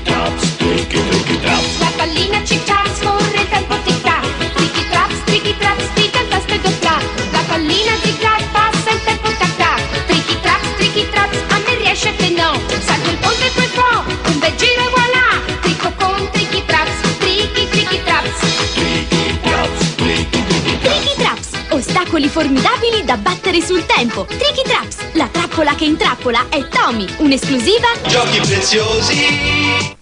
La pallina cic-ciac scorre il tempo tic-tac. Tricky-traps, strida il tasto e doppia. La pallina zig-zag passa il tempo tac-tac. Tricky-traps, a me riesce che no. Salgo il ponte e poi po', un bel giro e voilà. Tricco con tricky-traps, tricky-traps. Tricky-traps, ostacoli formidabili da battere sul tempo. Tricky-traps, la trappola che intrappola è Tommy, un'esclusiva Giochi preziosi.